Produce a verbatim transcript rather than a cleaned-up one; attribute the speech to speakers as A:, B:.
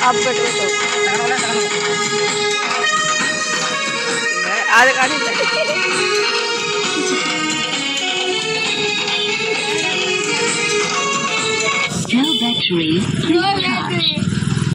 A: आप कट रहे तो आधे काटी
B: Tell battery, please charge.